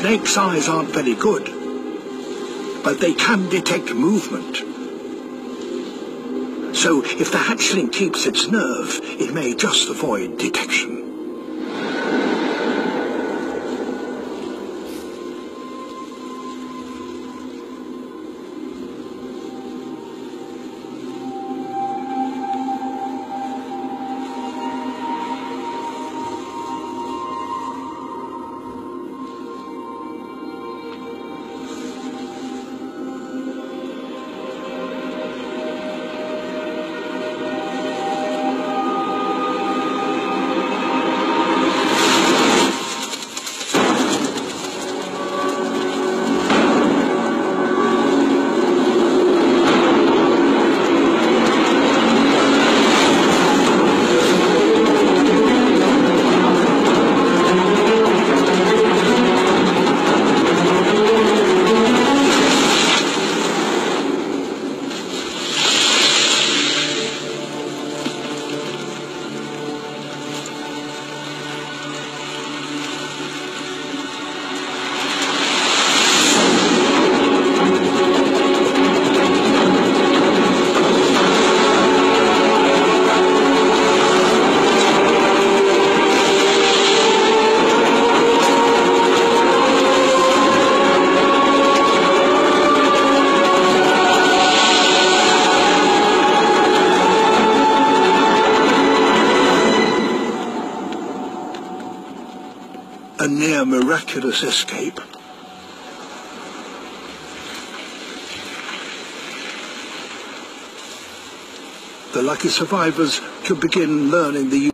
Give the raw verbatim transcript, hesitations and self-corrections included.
snake's eyes aren't very good, but they can detect movement. So if the hatchling keeps its nerve, it may just avoid detection. A near miraculous escape. The lucky survivors could begin learning the